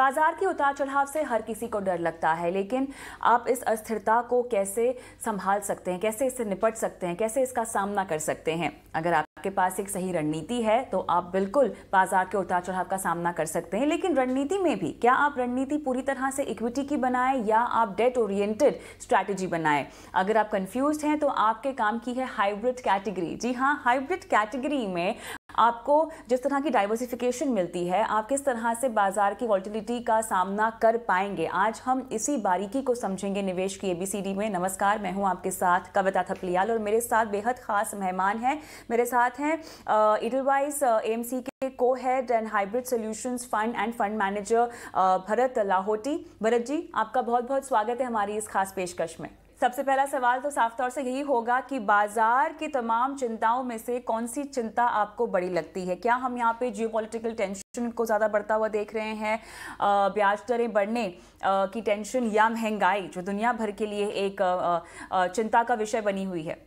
बाजार के उतार चढ़ाव से हर किसी को डर लगता है, लेकिन आप इस अस्थिरता को कैसे संभाल सकते हैं, कैसे इससे निपट सकते हैं, कैसे इसका सामना कर सकते हैं? अगर आपके पास एक सही रणनीति है तो आप बिल्कुल बाजार के उतार चढ़ाव का सामना कर सकते हैं। लेकिन रणनीति में भी क्या आप रणनीति पूरी तरह से इक्विटी की बनाएं या आप डेट ओरिएंटेड स्ट्रैटेजी बनाएं? अगर आप कंफ्यूज्ड हैं तो आपके काम की है हाइब्रिड कैटेगरी। जी हाँ, हाइब्रिड कैटेगरी में आपको जिस तरह की डाइवर्सिफिकेशन मिलती है, आप किस तरह से बाजार की वॉलेटिलिटी का सामना कर पाएंगे, आज हम इसी बारीकी को समझेंगे निवेश की एबीसीडी में। नमस्कार, मैं हूं आपके साथ कविता थपलियाल और मेरे साथ बेहद खास मेहमान हैं। मेरे साथ हैं इडलवाइस एएमसी के co head and hybrid solutions fund and fund manager Bharat Lahoti. Bharat ji, आपका बहुत बहुत स्वागत है हमारी इस खास पेशकश में। सबसे पहला सवाल तो साफ तौर से यही होगा कि बाजार की तमाम चिंताओं में से कौन सी चिंता आपको बड़ी लगती है? क्या हम यहाँ पे जियोपॉलिटिकल टेंशन को ज़्यादा बढ़ता हुआ देख रहे हैं, ब्याज दरें बढ़ने की टेंशन, या महंगाई जो दुनिया भर के लिए एक चिंता का विषय बनी हुई है?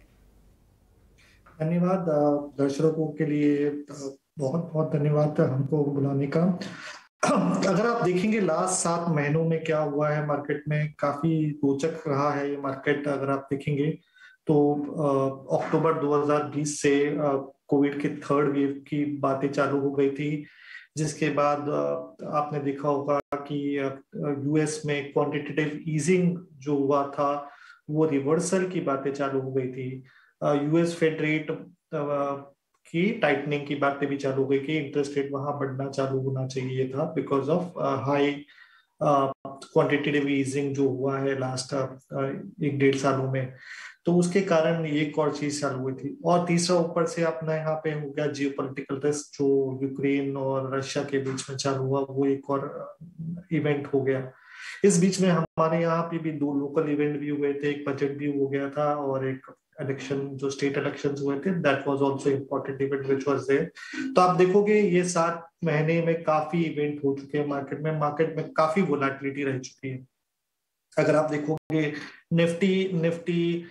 धन्यवाद दर्शकों के लिए, बहुत बहुत धन्यवाद हमको बुलाने का। अगर आप देखेंगे लास्ट 7 महीनों में क्या हुआ है मार्केट में, काफी रोचक रहा है ये मार्केट। अगर आप देखेंगे तो अक्टूबर 2020 से कोविड के 3rd वेव की बातें चालू हो गई थी, जिसके बाद आपने देखा होगा कि यूएस में क्वांटिटेटिव ईजिंग जो हुआ था वो रिवर्सल की बातें चालू हो गई थी। यूएस फेड रेट की टाइटनिंग की बातें भी चालू हो गई कि इंटरेस्ट रेट वहां बढ़ना चालू होना चाहिए था because of high quantitative easing जो हुआ है लास्ट 1-1.5 सालों में। तो उसके कारण ये एक और चीज चालू हुई थी। और तीसरा ऊपर से अपना यहाँ पे हो गया जियोपॉलिटिकल रिस्क, जो यूक्रेन और रशिया के बीच में चालू हुआ, वो एक और इवेंट हो गया। इस बीच में हमारे यहाँ पे भी 2 लोकल इवेंट भी हुए थे, एक बजट भी हो गया था और एक इलेक्शन, जो स्टेट इलेक्शंस हुए थे, that was also important event which was there. तो आप देखोगे ये 7 महीने में काफी इवेंट हो चुके हैं मार्केट में काफी वोलेटिलिटी रह चुकी है। अगर आप देखोगे निफ्टी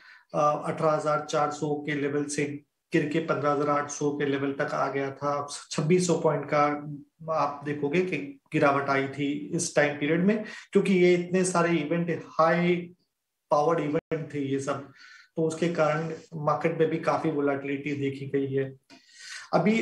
18,400 के लेवल से गिर के 15,800 के लेवल तक आ गया था। 2600 पॉइंट का आप देखोगे कि गिरावट आई थी इस टाइम पीरियड में, क्योंकि ये इतने सारे इवेंट, हाई पावर्ड इवेंट थे ये सब, तो उसके कारण मार्केट में भी काफी वोलेटिलिटी देखी गई है। अभी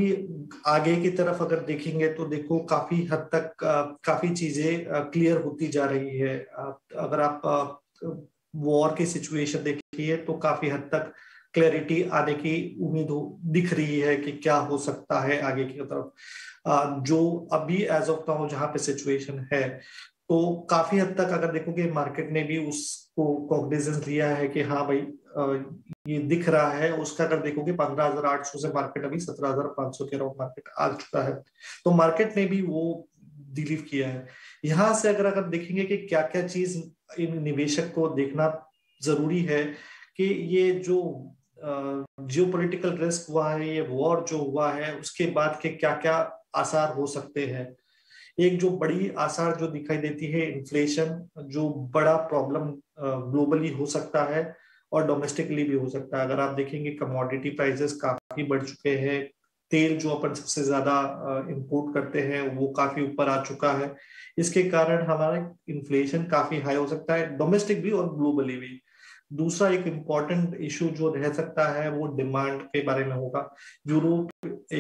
आगे की तरफ अगर देखेंगे तो देखो काफी हद तक काफी चीजें क्लियर होती जा रही है। अगर आप वॉर की सिचुएशन देखिए तो काफी हद तक क्लैरिटी आने की उम्मीद दिख रही है कि क्या हो सकता है आगे की तरफ। जो अभी एज ऑफ नाउ जहां पे सिचुएशन है, तो काफी हद तक अगर देखोगे मार्केट ने भी उसको कॉग्निजेंस लिया है कि हाँ भाई ये दिख रहा है। उसका अगर देखोगे 15,800 से मार्केट अभी 17,500 के अराउंड मार्केट आ चुका है, तो मार्केट ने भी वो बिलीव किया है। यहाँ से अगर देखेंगे कि क्या क्या चीज इन निवेशक को देखना जरूरी है कि ये जो जियोपॉलिटिकल रिस्क हुआ है, ये वॉर जो हुआ है, उसके बाद के क्या क्या आसार हो सकते हैं। एक जो बड़ी आसार जो दिखाई देती है, इन्फ्लेशन, जो बड़ा प्रॉब्लम ग्लोबली हो सकता है और डोमेस्टिकली भी हो सकता है। अगर आप देखेंगे कमोडिटी प्राइसेस काफी बढ़ चुके हैं। तेल जो अपन सबसे ज्यादा इंपोर्ट करते हैं वो काफी ऊपर आ चुका है। इसके कारण हमारा इन्फ्लेशन काफी हाई हो सकता है, डोमेस्टिक भी और ग्लोबली भी। दूसरा एक इम्पॉर्टेंट इशू जो रह सकता है वो डिमांड के बारे में होगा। यूरोप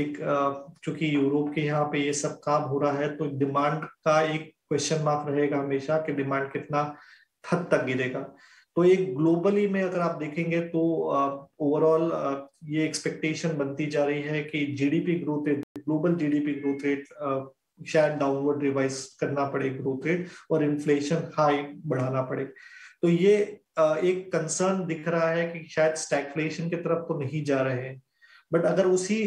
क्योंकि यूरोप के यहाँ पे ये सब काम हो रहा है, तो डिमांड का एक क्वेश्चन मार्क रहेगा हमेशा कि डिमांड कितना हद तक गिरेगा। तो एक ग्लोबली में अगर आप देखेंगे तो ओवरऑल ये एक्सपेक्टेशन बनती जा रही है कि GDP growth rate, global GDP growth rate शायद डाउनवर्ड रिवाइज करना पड़े ग्रोथ रेट, और इन्फ्लेशन हाई बढ़ाना पड़े। तो ये एक कंसर्न दिख रहा है कि शायद स्टैगफ्लेशन की तरफ तो नहीं जा रहे हैं। बट अगर उसी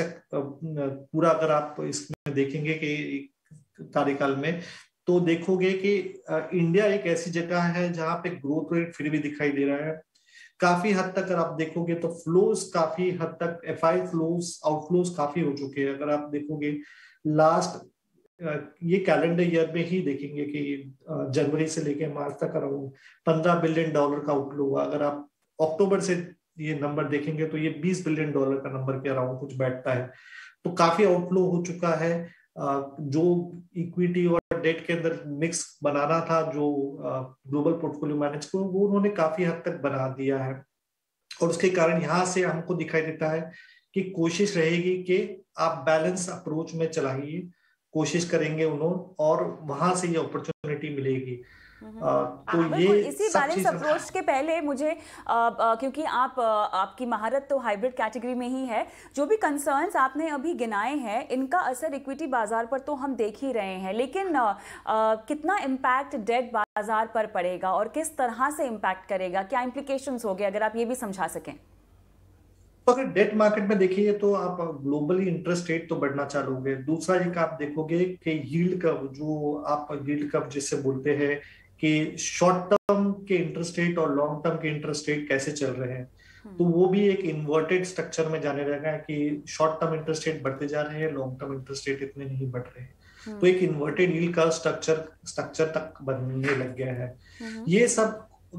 पूरा अगर आप इसमें देखेंगे कि कार्यकाल में, तो देखोगे कि इंडिया एक ऐसी जगह है जहां पे ग्रोथ रेट फिर भी दिखाई दे रहा है। काफी हद तक अगर आप देखोगे तो फ्लोज काफी हद तक, एफआई फ्लोज, आउटफ्लोज काफी हो चुके हैं। अगर आप देखोगे लास्ट ये कैलेंडर ईयर में ही देखेंगे कि जनवरी से लेकर मार्च तक अराउंड $15 बिलियन का आउटफ्लो हुआ। अगर आप अक्टूबर से ये नंबर देखेंगे तो ये $20 बिलियन का नंबर के अराउंड कुछ बैठता है। तो काफी आउटफ्लो हो चुका है। जो इक्विटी और डेट के अंदर मिक्स बनाना था जो ग्लोबल पोर्टफोलियो मैनेज को, वो उन्होंने काफी हद तक बना दिया है। और उसके कारण यहाँ से हमको दिखाई देता है कि कोशिश रहेगी कि आप बैलेंस अप्रोच में चलाइए, कोशिश करेंगे उन्होंने, और वहां से ये अपॉर्चुनिटी मिलेगी। तो बिल्कुल, ये इसी सब बैलेंस चीजें अप्रोच के पहले मुझे क्योंकि आपकी महारत तो हाइब्रिड कैटेगरी में ही है, जो भी कंसर्न्स आपने अभी गिनाए हैं इनका असर इक्विटी बाजार पर तो हम देख ही रहे हैं, लेकिन कितना इम्पैक्ट डेट बाजार पर पड़ेगा और किस तरह से इम्पैक्ट करेगा, क्या इम्प्लीकेशंस होंगे, अगर आप ये भी समझा सकें। तो अगर डेट मार्केट में देखिए तो आप ग्लोबली इंटरेस्ट रेट तो बढ़ना चालू हो गए। दूसरा एक आप देखोगे कि यील्ड कर्व, जो आप यील्ड कर्व जिससे बोलते हैं कि शॉर्ट टर्म के इंटरेस्ट रेट और लॉन्ग टर्म के इंटरेस्ट रेट कैसे चल रहे हैं, तो वो भी एक इन्वर्टेड स्ट्रक्चर में जाने लगा है कि शॉर्ट टर्म इंटरेस्ट रेट बढ़ते जा रहे हैं, लॉन्ग टर्म इंटरेस्ट रेट इतने नहीं बढ़ रहे हैं। तो एक इन्वर्टेड यील्ड कर्व स्ट्रक्चर तक बनने लग गया है। ये सब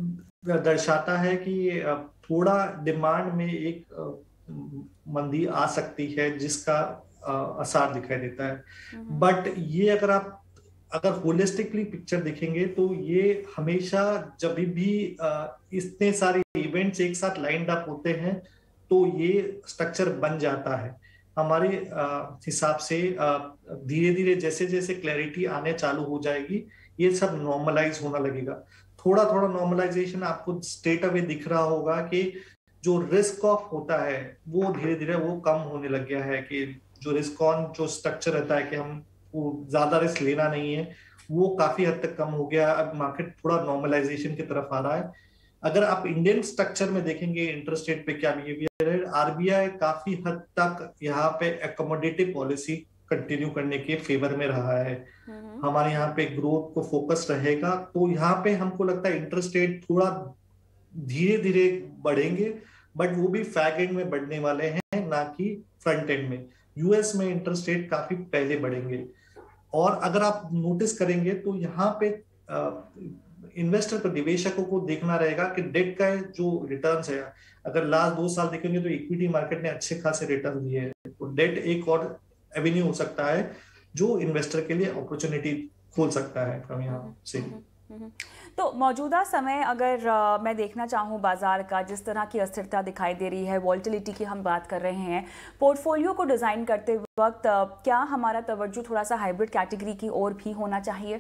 दर्शाता है कि थोड़ा डिमांड में एक मंदी आ सकती है, जिसका असर दिखाई देता है। बट ये अगर होलिस्टिकली पिक्चर देखेंगे तो ये हमेशा जब भी इतने सारे इवेंट्स एक साथ लाइंड अप होते हैं तो ये स्ट्रक्चर बन जाता है। हमारे हिसाब से धीरे धीरे जैसे जैसे क्लैरिटी आने चालू हो जाएगी, ये सब नॉर्मलाइज होना लगेगा। थोड़ा थोड़ा नॉर्मलाइजेशन आपको स्ट्रेट अवे दिख रहा होगा कि जो रिस्क ऑफ होता है वो धीरे धीरे वो कम होने लग गया है, कि जो रिस्क ऑन जो स्ट्रक्चर रहता है कि हम ज्यादा रिस्क लेना नहीं है, वो काफी हद तक कम हो गया। अब मार्केट थोड़ा नॉर्मलाइजेशन की तरफ आ रहा है। अगर आप इंडियन स्ट्रक्चर में देखेंगे इंटरेस्ट रेट पे क्या बिहेवियर है, आरबीआई काफी हद तक यहाँ पे अकोमोडेटिव पॉलिसी कंटिन्यू करने के फेवर में रहा है। हमारे यहाँ पे ग्रोथ को फोकस रहेगा, तो यहाँ पे हमको लगता है इंटरेस्ट रेट थोड़ा धीरे धीरे बढ़ेंगे, बट वो भी फैग एंड में बढ़ने वाले हैं, ना कि फ्रंट एंड में। यूएस में इंटरेस्ट रेट काफी पहले बढ़ेंगे। और अगर आप नोटिस करेंगे तो यहाँ पे इन्वेस्टर को, निवेशकों को देखना रहेगा कि डेट का जो रिटर्न्स है, अगर लास्ट 2 साल देखेंगे तो इक्विटी मार्केट ने अच्छे खासे रिटर्न दिए हैं, तो डेट एक और एवेन्यू हो सकता है जो इन्वेस्टर के लिए अपॉर्चुनिटी खोल सकता है हम यहाँ से। तो मौजूदा समय अगर मैं देखना चाहूँ बाजार का, जिस तरह की अस्थिरता दिखाई दे रही है, वॉल्टिलिटी की हम बात कर रहे हैं, पोर्टफोलियो को डिजाइन करते वक्त क्या हमारा तवज्जो थोड़ा सा हाइब्रिड कैटेगरी की ओर भी होना चाहिए?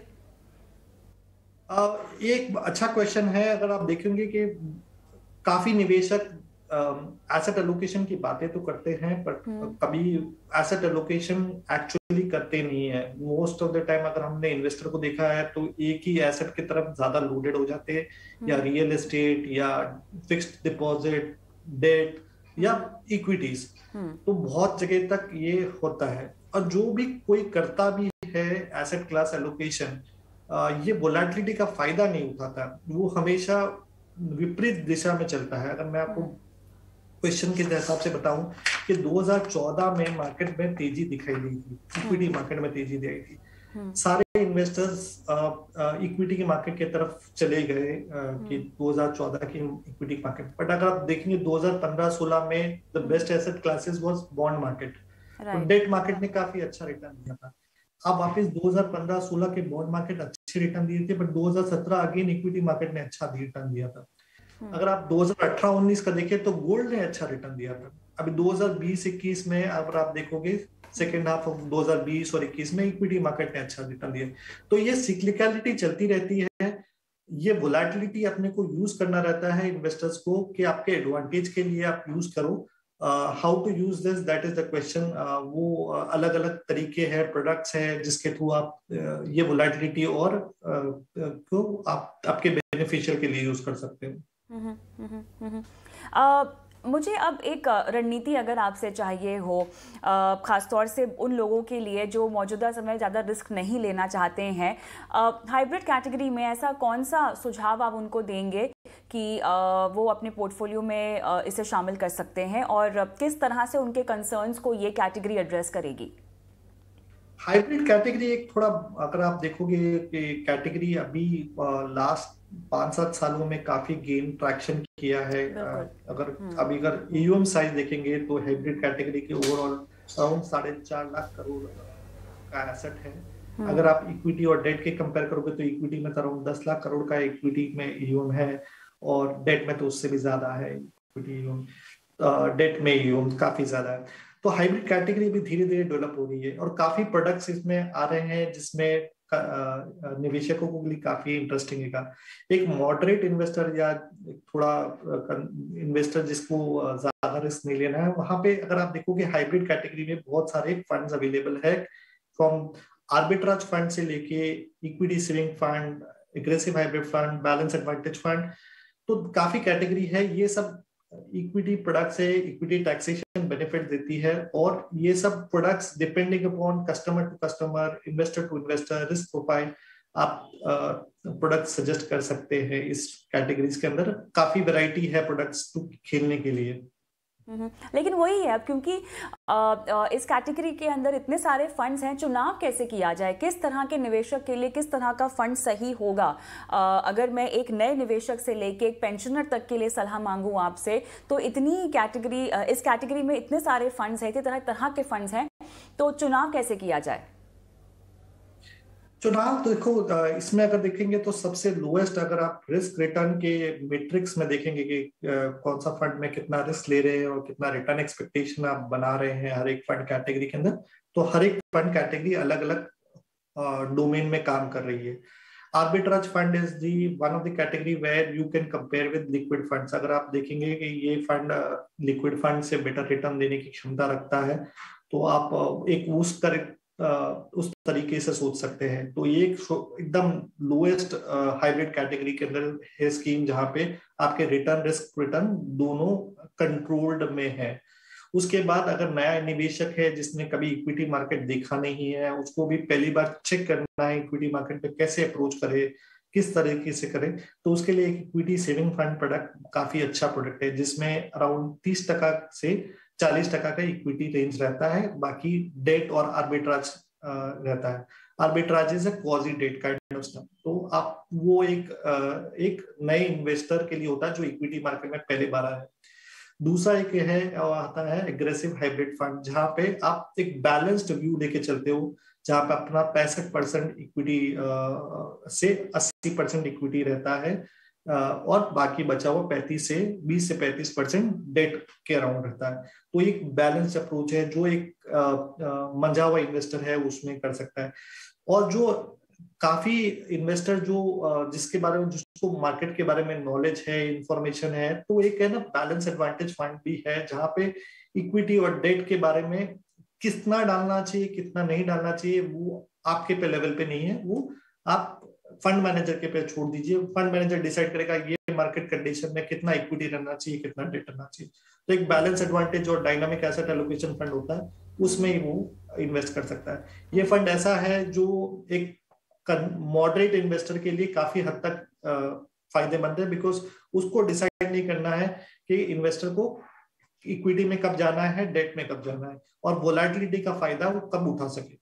एक अच्छा क्वेश्चन है। अगर आप देखेंगे कि काफी निवेशक एसेट एलोकेशन की बातें तो करते हैं, पर कभी एसेट एलोकेशन एक्चुअली करते नहीं है। मोस्ट ऑफ द टाइम अगर हमने इन्वेस्टर को देखा है तो एक ही एसेट की तरफ ज्यादा लोडेड हो जाते हैं, या रियल एस्टेट, या फिक्स्ड डिपॉजिट, डेट, या इक्विटीज। तो बहुत जगह तक ये होता है। और जो भी कोई करता भी है एसेट क्लास एलोकेशन, ये वोलेटिलिटी का फायदा नहीं उठाता, वो हमेशा विपरीत दिशा में चलता है। अगर मैं आपको क्वेश्चन के हिसाब से बताऊं कि 2014 में मार्केट में तेजी दिखाई दी थी, इक्विटी मार्केट में तेजी दी थी, सारे इन्वेस्टर्स इक्विटी की मार्केट की तरफ चले गए कि 2014 की इक्विटी मार्केट। बट अगर आप देखेंगे 2015-16 में the best asset classes was bond market, तो डेट मार्केट ने काफी अच्छा रिटर्न दिया था। अब वापस 2015-16 के बॉन्ड मार्केट अच्छे रिटर्न दिए थे, बट 2017 अगेन इक्विटी मार्केट ने अच्छा रिटर्न दिया था। अगर आप 2018-19 का देखें तो गोल्ड ने अच्छा रिटर्न दिया था। अभी 2020-21 में अगर आप देखोगे सेकेंड हाफ ऑफ 2020 और 21 में इक्विटी मार्केट ने अच्छा रिटर्न दिया। तो ये सिक्लिकलिटी चलती रहती है, ये वोलेटिलिटी अपने को यूज करना रहता है इन्वेस्टर्स को, कि आपके एडवांटेज के लिए आप यूज करो। How to use this, that is the question. वो अलग अलग तरीके हैं, प्रोडक्ट्स हैं जिसके थ्रू आप ये वोलेटिलिटी और को आपके बेनिफिशियल के लिए यूज कर सकते हो। मुझे अब एक रणनीति अगर आपसे चाहिए हो, खासतौर से उन लोगों के लिए जो मौजूदा समय ज़्यादा रिस्क नहीं लेना चाहते हैं, हाइब्रिड कैटेगरी में ऐसा कौन सा सुझाव आप उनको देंगे कि वो अपने पोर्टफोलियो में इसे शामिल कर सकते हैं, और किस तरह से उनके कंसर्न्स को ये कैटेगरी एड्रेस करेगी? हाइब्रिड कैटेगरी एक थोड़ा, अगर आप देखोगे कि कैटेगरी अभी लास्ट 5-7 सालों में काफी गेन ट्रैक्शन किया है। अगर ईयूएम साइज देखेंगे तो हाइब्रिड कैटेगरी के ओवरऑल अराउंड 4.5 लाख करोड़ का एसेट है। अगर आप इक्विटी और डेट के कंपेयर करोगे तो इक्विटी में तो अराउंड 10 लाख करोड़ का इक्विटी में ईयूएम है, और डेट में तो उससे भी ज्यादा है इक्विटी ईयूएम, डेट में ईयूएम काफी ज्यादा है। तो हाइब्रिड कैटेगरी भी धीरे धीरे डेवलप हो रही है और काफी प्रोडक्ट्स इसमें आ रहे हैं जिसमें निवेशकों के लिए काफी इंटरेस्टिंग है। एक मॉडरेट इन्वेस्टर या थोड़ा इन्वेस्टर जिसको ज्यादा रिस्क नहीं लेना है, वहां पे अगर आप देखोगे हाइब्रिड कैटेगरी में बहुत सारे फंड्स अवेलेबल है, फ्रॉम आर्बिट्राज फंड से लेके equity saving fund, aggressive hybrid fund, balance advantage fund, तो काफी कैटेगरी है। ये सब इक्विटी प्रोडक्ट्स है, इक्विटी टैक्सेशन बेनिफिट देती है, और ये सब products depending upon customer to customer, investor to investor, risk profile, आप प्रोडक्ट सजेस्ट कर सकते हैं। इस कैटेगरीज के अंदर काफी वैरायटी है प्रोडक्ट्स टू खेलने के लिए। लेकिन वही है, अब क्योंकि इस कैटेगरी के अंदर इतने सारे फंड्स हैं, चुनाव कैसे किया जाए, किस तरह के निवेशक के लिए किस तरह का फंड सही होगा। अगर मैं एक नए निवेशक से लेके एक पेंशनर तक के लिए सलाह मांगूं आपसे, तो इतनी कैटेगरी, इस कैटेगरी में इतने सारे फंड्स हैं, इतने तरह तरह के फंड्स हैं, तो चुनाव कैसे किया जाए। चुनाव तो देखो, इसमें अगर देखेंगे तो सबसे लोएस्ट, अगर आप रिस्क रिटर्न के मैट्रिक्स में देखेंगे कि कौन सा फंड में कितना रिस्क ले रहे हैं और कितना रिटर्न एक्सपेक्टेशन आप बना रहे हैं हर एक फंड कैटेगरी के अंदर, तो हर एक फंड कैटेगरी अलग अलग डोमेन में काम कर रही है। Arbitrage fund is the one of the category where you can compare with liquid funds. अगर आप देखेंगे कि ये फंड लिक्विड फंड से बेटर रिटर्न देने की क्षमता रखता है, तो आप एक उस तरीके से सोच सकते हैं। तो ये एकदम लोएस्ट हाइब्रिड कैटेगरी के अंदर है स्कीम, जहां पे आपके रिटर्न रिस्क रिटर्न दोनों कंट्रोल्ड में है। उसके बाद अगर नया निवेशक है जिसने कभी इक्विटी मार्केट देखा नहीं है, उसको भी पहली बार चेक करना है इक्विटी मार्केट पे कैसे अप्रोच करे, किस तरीके से करे, तो उसके लिए एक इक्विटी सेविंग फंड प्रोडक्ट काफी अच्छा प्रोडक्ट है, जिसमें अराउंड 30% से 40% का इक्विटी रेंज रहता है, बाकी डेट और आर्बिट्राज रहता है। Arbitrage is a quasi debt kind of stuff. तो आप वो एक नए इन्वेस्टर के लिए होता है जो इक्विटी मार्केट में पहले बार आया है। दूसरा एक है आता है एग्रेसिव हाइब्रिड फंड, जहां पे आप एक बैलेंस्ड व्यू लेके चलते हो, जहां पे अपना 65% इक्विटी से 80% इक्विटी रहता है, और बाकी बचा हुआ 20 से 35% डेट के अराउंड रहता है। तो एक बैलेंस अप्रोच है जो एक मंझा हुआ इन्वेस्टर है उसमें कर सकता है। और जो काफी इन्वेस्टर जो जिसके बारे में, जिसको मार्केट के बारे में नॉलेज है, इंफॉर्मेशन है, तो एक है ना बैलेंस एडवांटेज फंड भी है, जहां पे इक्विटी और डेट के बारे में कितना डालना चाहिए कितना नहीं डालना चाहिए वो आपके पे लेवल पे नहीं है, वो आप फंड मैनेजर के पे छोड़ दीजिए। फंड मैनेजर डिसाइड करेगा ये मार्केट कंडीशन में कितना इक्विटी रहना चाहिए, कितना डेट रहना चाहिए। तो एक बैलेंस एडवांटेज और डायनामिक एसेट एलोकेशन फंड होता है, उसमें ही वो इन्वेस्ट कर सकता है। ये फंड ऐसा है जो एक मॉडरेट इन्वेस्टर के लिए काफी हद तक फायदेमंद है, बिकॉज उसको डिसाइड नहीं करना है कि इन्वेस्टर को इक्विटी में कब जाना है, डेट में कब जाना है, और वोलेटिलिटी का फायदा वो कब उठा सके।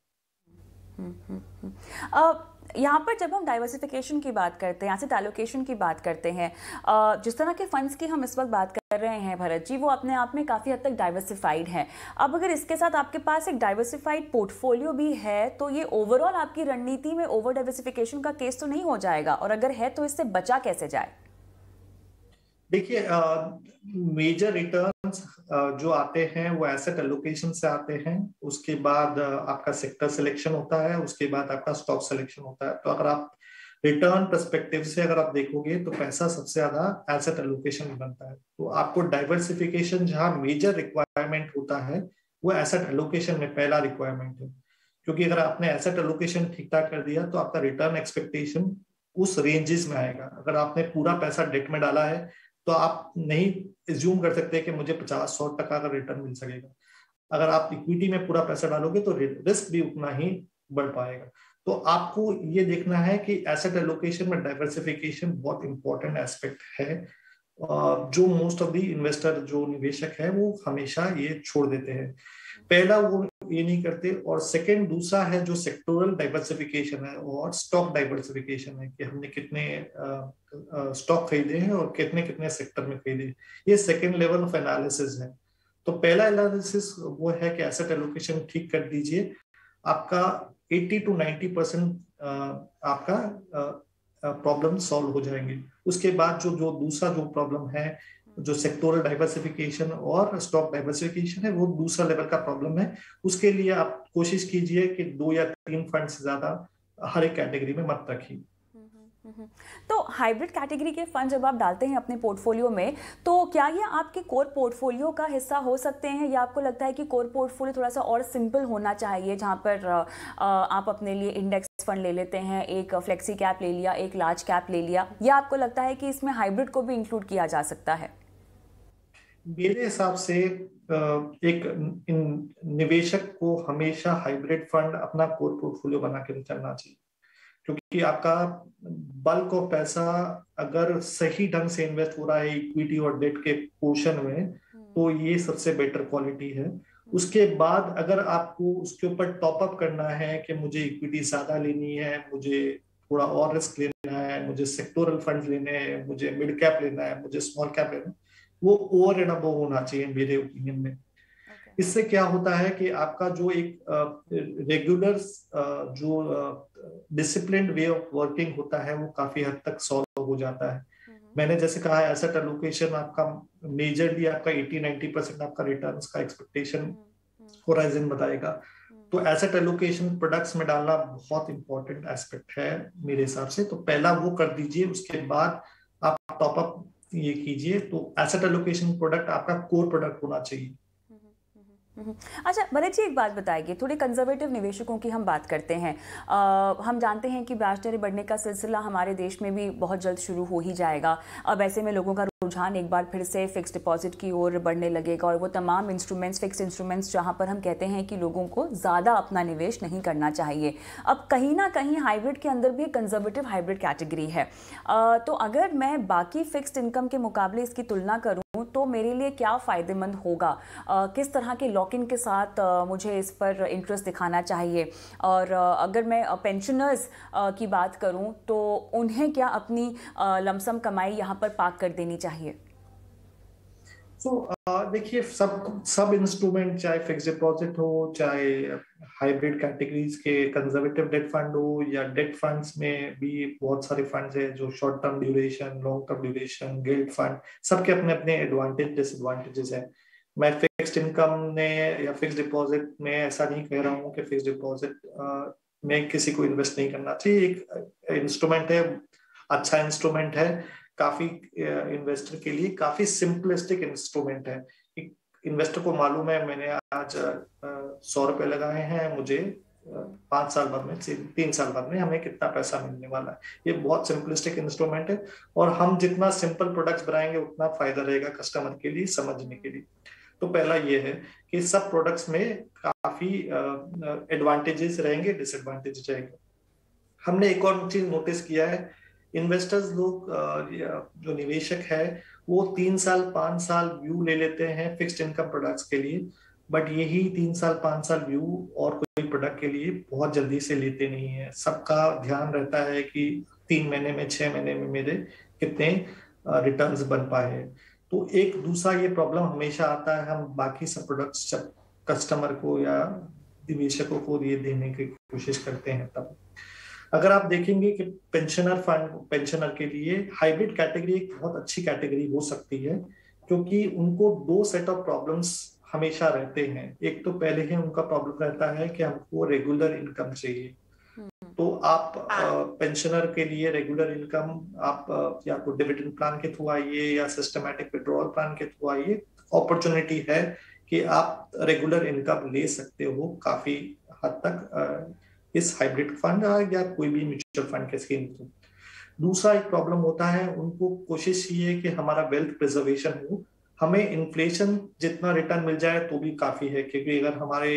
यहाँ पर जब हम डाइवर्सिफिकेशन की बात करते हैं, एसेट एलोकेशन की बात करते हैं, जिस तरह के फंड्स की हम इस वक्त बात कर रहे हैं भरत जी, वो अपने आप में काफ़ी हद तक डाइवर्सिफाइड है। अब अगर इसके साथ आपके पास एक डाइवर्सिफाइड पोर्टफोलियो भी है, तो ये ओवरऑल आपकी रणनीति में ओवर डाइवर्सिफिकेशन का केस तो नहीं हो जाएगा, और अगर है तो इससे बचा कैसे जाए। देखिए, मेजर रिटर्न्स जो आते हैं वो एसेट एलोकेशन से आते हैं, उसके बाद आपका सेक्टर सिलेक्शन होता है, उसके बाद आपका स्टॉक सिलेक्शन होता है। तो अगर आप रिटर्न पर्सपेक्टिव से अगर आप देखोगे तो पैसा सबसे ज्यादा एसेट एलोकेशन में बनता है। तो आपको डाइवर्सिफिकेशन जहां मेजर रिक्वायरमेंट होता है वो एसेट एलोकेशन में पहला रिक्वायरमेंट है, क्योंकि अगर आपने एसेट एलोकेशन ठीक ठाक कर दिया तो आपका रिटर्न एक्सपेक्टेशन उस रेंजेस में आएगा। अगर आपने पूरा पैसा डेट में डाला है तो आप नहीं एज्यूम कर सकते कि मुझे 50-100% का रिटर्न मिल सकेगा। अगर आप इक्विटी में पूरा पैसा डालोगे तो रिस्क भी उतना ही बढ़ पाएगा। तो आपको ये देखना है कि एसेट एलोकेशन में डाइवर्सिफिकेशन बहुत इंपॉर्टेंट एस्पेक्ट है, जो मोस्ट ऑफ द इन्वेस्टर जो निवेशक है वो हमेशा ये छोड़ देते हैं। पहला वो ये नहीं करते, और सेकंड दूसरा है जो सेक्टोरल डाइवर्सिफिकेशन है और स्टॉक डाइवर्सिफिकेशन है, कि हमने कितने स्टॉक खरीदे हैं और कितने कितने सेक्टर में खरीदे। ये सेकंड लेवल ऑफ एनालिसिस है। तो पहला एनालिसिस वो है कि एसेट एलोकेशन ठीक कर दीजिए, आपका 80 to 90% आपका प्रॉब्लम सॉल्व हो जाएंगे। उसके बाद जो जो दूसरा जो प्रॉब्लम है, जो सेक्टोरल डाइवर्सिफिकेशन और स्टॉक डाइवर्सिफिकेशन है, वो दूसरा लेवल का प्रॉब्लम है। उसके लिए आप कोशिश कीजिए कि 2 या 3 फंड से ज्यादा हर एक कैटेगरी में मत रखिए। तो हाइब्रिड कैटेगरी के फंड जब आप डालते हैं अपने पोर्टफोलियो में, तो क्या ये आपके कोर पोर्टफोलियो का हिस्सा हो सकते हैं, या आपको लगता है कि कोर पोर्टफोलियो थोड़ा सा और सिंपल होना चाहिए, जहां पर आप अपने लिए इंडेक्स फंड ले लेते हैं, एक फ्लेक्सी कैप ले लिया, एक लार्ज कैप ले लिया, या आपको लगता है कि इसमें हाइब्रिड को भी इंक्लूड किया जा सकता है? मेरे हिसाब से एक निवेशक को हमेशा हाइब्रिड फंड अपना कोर पोर्टफोलियो बना के चलना चाहिए, क्योंकि आपका बल्क ऑफ पैसा अगर सही ढंग से इन्वेस्ट हो रहा है इक्विटी और डेट के पोर्शन में, तो ये सबसे बेटर क्वालिटी है। उसके बाद अगर आपको उसके ऊपर टॉप अप करना है कि मुझे इक्विटी ज्यादा लेनी है, मुझे थोड़ा और रिस्क लेना है, मुझे सेक्टोरल फंड लेने हैं, मुझे मिड कैप लेना है, मुझे स्मॉल कैप लेना है, वो ओवर एंड अबव होना चाहिए मेरे ओपिनियन में। इससे क्या होता है कि आपका जो एक रेगुलर जो डिसिप्लिन्ड वे ऑफ वर्किंग होता है वो काफी हद तक सॉल्व हो जाता है। मैंने जैसे कहा है, एसेट एलोकेशन आपका मेजरली आपका 80-90% आपका रिटर्न्स का एक्सपेक्टेशन होराइजन बताएगा। तो एसेट एलोकेशन प्रोडक्ट्स में डालना बहुत इंपॉर्टेंट एस्पेक्ट है मेरे हिसाब से। तो पहला वो कर दीजिए, उसके बाद आप टॉप अप ये कीजिए। तो एसेट एलोकेशन प्रोडक्ट आपका कोर प्रोडक्ट होना चाहिए। अच्छा भरत जी, एक बात बताइए, थोड़े कंजर्वेटिव निवेशकों की हम बात करते हैं। हम जानते हैं कि ब्याज दरें बढ़ने का सिलसिला हमारे देश में भी बहुत जल्द शुरू हो ही जाएगा। अब ऐसे में लोगों का रुझान एक बार फिर से फिक्स डिपॉजिट की ओर बढ़ने लगेगा, और वो तमाम इंस्ट्रूमेंट्स, फिक्स इंस्ट्रूमेंट्स जहां पर हम कहते हैं कि लोगों को ज़्यादा अपना निवेश नहीं करना चाहिए। अब कहीं ना कहीं हाइब्रिड के अंदर भी कंजर्वेटिव हाइब्रिड कैटेगरी है। तो अगर मैं बाकी फिक्स्ड इनकम के मुकाबले इसकी तुलना करूं तो मेरे लिए क्या फ़ायदेमंद होगा? किस तरह के लॉक इन के साथ मुझे इस पर इंटरेस्ट दिखाना चाहिए? और अगर मैं पेंशनर्स की बात करूं तो उन्हें क्या अपनी लमसम कमाई यहां पर पार्क कर देनी चाहिए? देखिए, सब इंस्ट्रूमेंट, चाहे फिक्स डिपॉजिट हो, चाहे हाइब्रिड कैटेगरीज के कंजर्वेटिव डेट फंड हो, या डेट फंड्स में भी बहुत सारे फंड्स है जो short term duration, long term duration, gilt fund, सबके अपने अपने एडवांटेज डिसएडवांटेजेस है। मैं फिक्स्ड इनकम में या फिक्स डिपॉजिट में ऐसा नहीं कह रहा हूँ कि फिक्स डिपॉजिट में किसी को इन्वेस्ट नहीं करना चाहिए। एक इंस्ट्रूमेंट है, अच्छा इंस्ट्रूमेंट है, काफी इन्वेस्टर के लिए काफी सिंपलिस्टिक इंस्ट्रूमेंट है। इन्वेस्टर को मालूम है मैंने आज 100 रुपए लगाए हैं, मुझे 5 साल बाद में, 3 साल बाद में हमें कितना पैसा मिलने वाला है। ये बहुत सिंपलिस्टिक इंस्ट्रूमेंट है, और हम जितना सिंपल प्रोडक्ट्स बनाएंगे उतना फायदा रहेगा कस्टमर के लिए समझने के लिए। तो पहला ये है कि सब प्रोडक्ट्स में काफी एडवांटेजेस रहेंगे, डिसएडवांटेजेस रहेंगे। हमने एक और चीज नोटिस किया है, इन्वेस्टर्स लोग, जो निवेशक है, वो 3 साल 5 साल व्यू ले लेते हैं फिक्स्ड इनकम प्रोडक्ट्स के लिए, बट यही 3 साल 5 साल व्यू और कोई प्रोडक्ट के लिए बहुत जल्दी से लेते नहीं है। सबका ध्यान रहता है कि 3 महीने में, 6 महीने में मेरे कितने रिटर्न्स बन पाए। तो एक दूसरा ये प्रॉब्लम हमेशा आता है, हम बाकी सब प्रोडक्ट्स जब कस्टमर को या निवेशकों को ये देने की कोशिश करते हैं, तब अगर आप देखेंगे कि पेंशनर के लिए हाइब्रिड कैटेगरी एक बहुत अच्छी कैटेगरी हो सकती है, क्योंकि उनको 2 सेट ऑफ प्रॉब्लम्स हमेशा रहते हैं। एक तो पहले ही उनका प्रॉब्लम रहता है कि हमको रेगुलर इनकम चाहिए। तो आप पेंशनर के लिए रेगुलर इनकम, आप या तो डिविडेंड प्लान के थ्रू आइए या सिस्टमैटिक विड्रॉल प्लान के थ्रू आइए, अपॉर्चुनिटी है कि आप रेगुलर इनकम ले सकते हो काफी हद तक इस हाइब्रिड फंड या कोई भी म्यूचुअल फंड के स्कीम थ्रू। दूसरा एक प्रॉब्लम होता है, उनको कोशिश ये है कि हमारा वेल्थ प्रिजर्वेशन हो, हमें इन्फ्लेशन जितना रिटर्न मिल जाए तो भी काफी है, क्योंकि अगर हमारे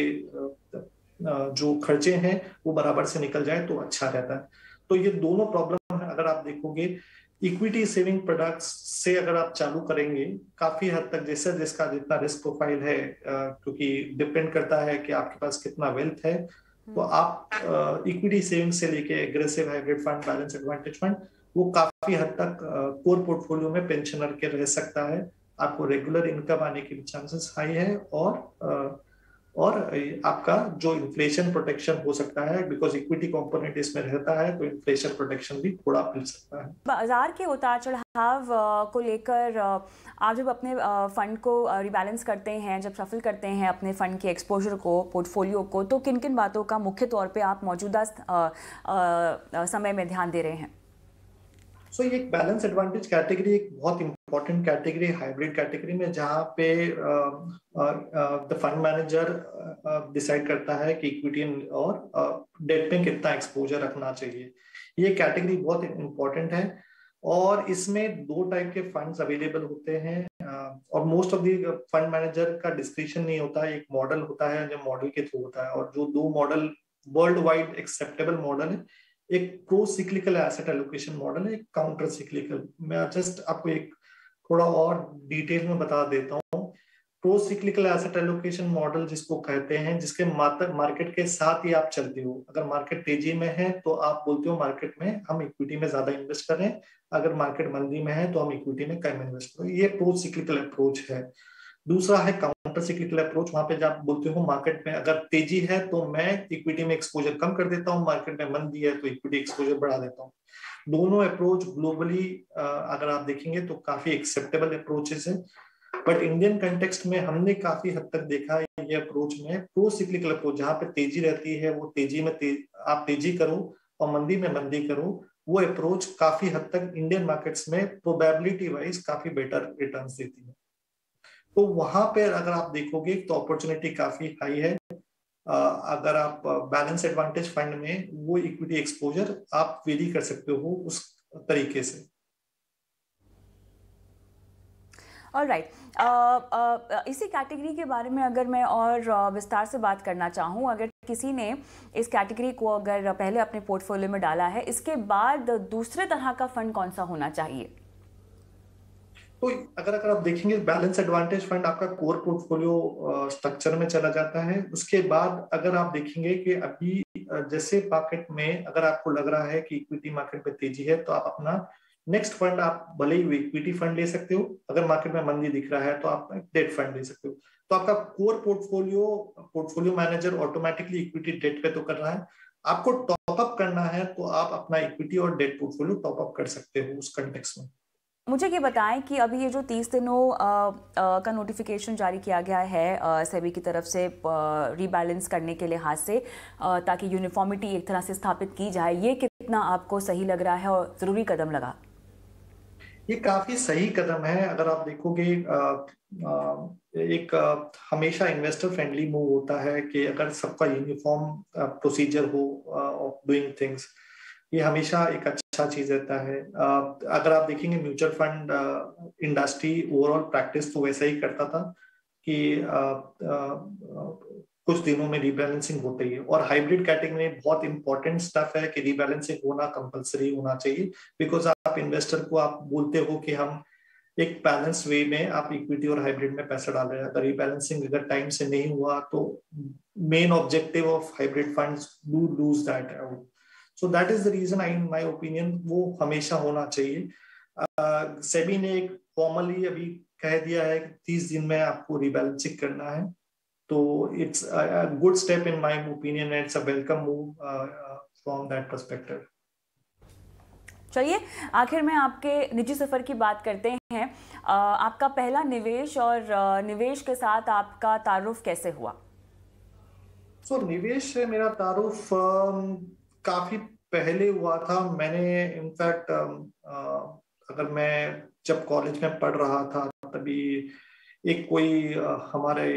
जो खर्चे हैं वो बराबर से निकल जाए तो अच्छा रहता है। तो ये दोनों प्रॉब्लम है। अगर आप देखोगे इक्विटी सेविंग प्रोडक्ट्स से अगर आप चालू करेंगे, काफी हद तक जैसे जिसका जितना रिस्क प्रोफाइल है, क्योंकि डिपेंड करता है कि आपके पास कितना वेल्थ है, तो आप इक्विटी सेविंग से लेके aggressive hybrid fund, balance advantage fund, वो काफी हद तक कोर पोर्टफोलियो में पेंशनर के रह सकता है। आपको रेगुलर इनकम आने के चांसेस हाई है, और और आपका जो इन्फ्लेशन प्रोटेक्शन हो सकता है, बिकॉज इक्विटी कंपोनेंट इसमें रहता है, तो इन्फ्लेशन प्रोटेक्शन भी थोड़ा मिल सकता है। बाजार के उतार चढ़ाव को लेकर आप जब अपने फंड को रिबैलेंस करते हैं, जब शफल करते हैं अपने फंड के एक्सपोजर को, पोर्टफोलियो को, तो किन किन बातों का मुख्य तौर पे आप मौजूदा समय में ध्यान दे रहे हैं? सो ये एक बैलेंस एडवांटेज कैटेगरी एक बहुत इंपॉर्टेंट कैटेगरी, हाइब्रिड कैटेगरी में, जहाँ पे द फंड मैनेजर डिसाइड करता है कि इक्विटी और डेट में कितना एक्सपोजर रखना चाहिए। ये कैटेगरी बहुत इंपॉर्टेंट है और इसमें दो टाइप के फंड्स अवेलेबल होते हैं और most of the fund manager का डिस्क्रिप्शन नहीं होता है। एक मॉडल होता है जो मॉडल के थ्रू होता है, और जो दो model world wide acceptable model है, एक pro cyclical asset allocation model है, एक काउंटर सिक्लिकल। मैं जस्ट आपको एक थोड़ा और डिटेल में बता देता हूँ। Pro cyclical asset allocation model जिसको कहते हैं, जिसके मार्केट के साथ ही आप चलते हो। अगर मार्केट तेजी में है तो आप बोलते हो मार्केट में हम इक्विटी में ज्यादा इन्वेस्ट करें, अगर मार्केट मंदी में है तो हम इक्विटी में कम इन्वेस्ट करें। ये प्रो सिक्लिकल अप्रोच है। दूसरा है काउंटर सिक्लिकल अप्रोच। वहां पे जब आप बोलते हो मार्केट में अगर तेजी है तो मैं इक्विटी में एक्सपोजर कम कर देता हूँ, मार्केट में मंदी है तो इक्विटी एक्सपोजर बढ़ा देता हूँ। दोनों अप्रोच ग्लोबली अगर आप देखेंगे तो काफी एक्सेप्टेबल अप्रोचेस है, बट इंडियन कंटेक्स्ट में हमने काफी हद तक देखा है ये अप्रोच में प्रो सिक्लिकल अप्रोच, जहाँ पे तेजी रहती है वो तेजी में आप तेजी करो और मंदी में मंदी करो, वो अप्रोच काफी हद तक इंडियन मार्केट्स में प्रोबेबिलिटी वाइज काफी बेटर रिटर्न्स देती है। तो वहां पे अगर आप देखोगे तो अपॉर्चुनिटी काफी हाई है। अगर आप बैलेंस एडवांटेज फंड में वो इक्विटी एक्सपोजर आप वेरी कर सकते हो उस तरीके से। ऑलराइट, इसी कैटेगरी के बारे में अगर मैं और विस्तार से बात करना चाहूँ, अगर किसी ने इस कैटेगरी को अगर पहले अपने पोर्टफोलियो में डाला है, इसके बाद दूसरे तरह का फंड कौन सा होना चाहिए? तो अगर आप देखेंगे बैलेंस एडवांटेज फंड आपका कोर पोर्टफोलियो स्ट्रक्चर में चला जाता है। उसके बाद अगर आप देखेंगे कि अभी जैसे मार्केट में अगर आपको लग रहा है कि इक्विटी मार्केट में तेजी है, तो आप अपना नेक्स्ट फंड आप भले ही इक्विटी फंड ले सकते हो, अगर मार्केट में मंदी दिख रहा है तो आप डेट फंड ले सकते हो। तो आपका core portfolio manager automatically equity debt पे तो कर रहा है, आपको टॉप अप करना है तो आप अपना इक्विटी और डेट पोर्टफोलियो टॉप अप कर सकते हो उस कंटेक्स्ट में। मुझे ये बताएं कि अभी ये जो 30 दिनों का नोटिफिकेशन जारी किया गया है सेबी की तरफ से रीबैलेंस करने के लिहाज से, ताकि यूनिफॉर्मिटी एक तरह से स्थापित की जाए, ये कितना आपको सही लग रहा है और ज़रूरी कदम लगा? ये काफी सही कदम है। अगर आप देखोगे हमेशा इन्वेस्टर फ्रेंडली मूव होता है कि अगर सबका यूनिफॉर्म प्रोसीजर हो ऑफ डूइंग थिंग्स, ये हमेशा एक अच्छा चीज रहता है। अगर आप देखेंगे mutual fund industry overall practice तो वैसा ही करता था कि कुछ दिनों में रीबैलेंसिंग होती है, और हाइब्रिड कैटेगरी में बहुत इंपॉर्टेंट स्टफ है कि रीबैलेंसिंग होना कंपलसरी होना चाहिए। बिकॉज आप इन्वेस्टर को आप बोलते हो कि हम एक बैलेंस वे में आप इक्विटी और हाइब्रिड में पैसा डाल रहे हैं, अगर रीबैलेंसिंग अगर टाइम से नहीं हुआ तो main objective of hybrid funds do lose that out. So that is the reason in my opinion वो हमेशा होना चाहिए। सेबी ने एक फॉर्मली अभी कह दिया है कि 30 दिन में आपको रीबैलेंसिंग करना है, तो it's a good step in my opinion, it's a welcome move from that perspective. चलिए, आखिर में आपके निजी सफर की बात करते हैं। आपका पहला निवेश और निवेश के साथ आपका तारुफ कैसे हुआ? निवेश से मेरा तारुफ काफी पहले हुआ था। मैंने इनफैक्ट अगर मैं जब कॉलेज में पढ़ रहा था तभी एक कोई हमारे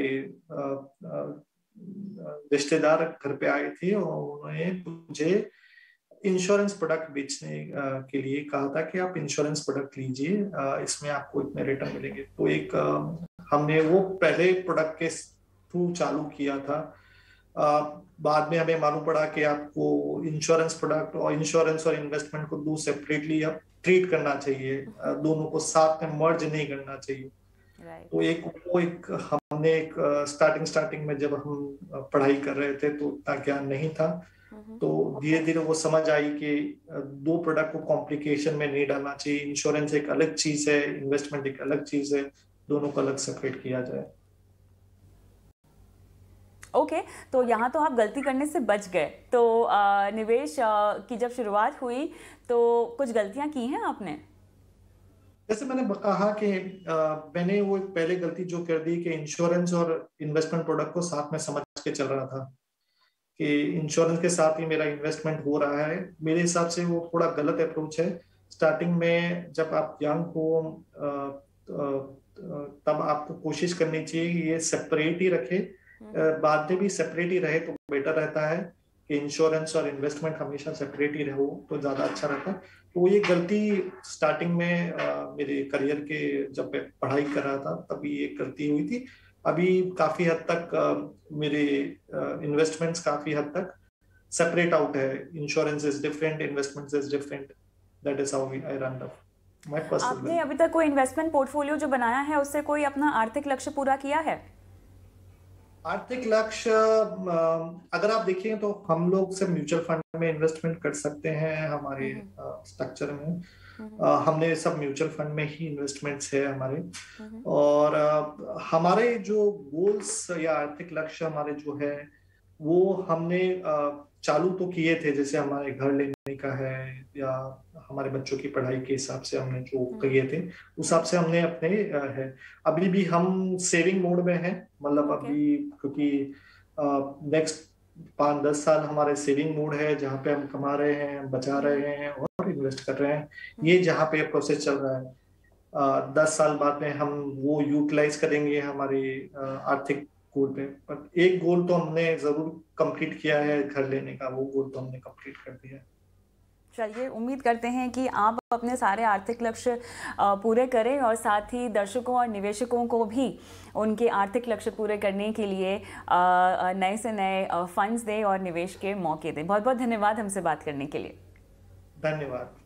रिश्तेदार घर पे आए थे और उन्होंने मुझे इंश्योरेंस प्रोडक्ट बेचने के लिए कहा था कि आप इंश्योरेंस प्रोडक्ट लीजिए, इसमें आपको इतने रिटर्न मिलेंगे। तो एक हमने वो पहले प्रोडक्ट के थ्रू चालू किया था। बाद में हमें मालूम पड़ा कि आपको इंश्योरेंस प्रोडक्ट और इंश्योरेंस और इन्वेस्टमेंट को दो सेपरेटली आप ट्रीट करना चाहिए, दोनों को साथ में मर्ज नहीं करना चाहिए। तो एक हमने एक स्टार्टिंग में जब हम पढ़ाई कर रहे थे तो उतना ज्ञान नहीं था, तो धीरे धीरे वो समझ आई कि दो प्रोडक्ट को कॉम्प्लिकेशन में नहीं डालना चाहिए। इंश्योरेंस एक अलग चीज है, इन्वेस्टमेंट एक अलग चीज है, दोनों को अलग सेपरेट किया जाए। ओके, तो यहाँ तो आप गलती करने से बच गए। तो निवेश की जब शुरुआत हुई तो कुछ गलतियाँ की हैं आपने? जैसे मैंने कहा कि मैंने वो पहले गलती जो कर दी कि इंश्योरेंस और इन्वेस्टमेंट प्रोडक्ट को साथ में समझ के चल रहा था कि इंश्योरेंस के साथ ही मेरा इन्वेस्टमेंट हो रहा है। मेरे हिसाब से वो थोड़ा गलत अप्रोच है। स्टार्टिंग में जब आप यंग हो तब आपको कोशिश करनी चाहिए कि ये सेपरेट ही रखे, बाद में भी सेपरेट ही रहे तो बेटर रहता है कि इंश्योरेंस और इन्वेस्टमेंट हमेशा सेपरेट ही रहो तो ज़्यादा अच्छा रहता है। तो ये गलती स्टार्टिंग में मेरे करियर के जब मैं पढ़ाई कर रहा था तभी ये गलती हुई थी। अभी काफी हद तक मेरे इन्वेस्टमेंट्स काफी हद तक सेपरेट आउट है। Insurance is different, investments is different. That is how I run my personal. आपने अभी तक कोई इन्वेस्टमेंट पोर्टफोलियो जो बनाया है उससे कोई अपना आर्थिक लक्ष्य पूरा किया है? आर्थिक लक्ष्य अगर आप देखिए तो हम लोग सिर्फ म्यूचुअल फंड में इन्वेस्टमेंट कर सकते हैं हमारे स्ट्रक्चर में। हमने सब म्यूचुअल फंड में ही इन्वेस्टमेंट्स है हमारे। और हमारे जो गोल्स या आर्थिक लक्ष्य हमारे जो है वो हमने चालू तो किए थे, जैसे हमारे घर लेने का है या हमारे बच्चों की पढ़ाई के हिसाब से हमने जो किए थे उस हिसाब से हमने अपने है। अभी भी हम सेविंग मोड में हैं, मतलब अभी क्योंकि नेक्स्ट 5-10 साल हमारे सेविंग मोड है जहाँ पे हम कमा रहे हैं, बचा रहे हैं और इन्वेस्ट कर रहे हैं। ये जहाँ पे प्रोसेस चल रहा है 10 साल बाद में हम वो यूटिलाइज करेंगे हमारे आर्थिक गोल पे। पर एक गोल तो हमने जरूर कंप्लीट किया है, घर लेने का, वो गोल तो हमने कंप्लीट कर दिया है। चलिए, उम्मीद करते हैं कि आप अपने सारे आर्थिक लक्ष्य पूरे करें और साथ ही दर्शकों और निवेशकों को भी उनके आर्थिक लक्ष्य पूरे करने के लिए नए से नए फंड्स दें और निवेश के मौके दें। बहुत बहुत धन्यवाद हमसे बात करने के लिए। धन्यवाद।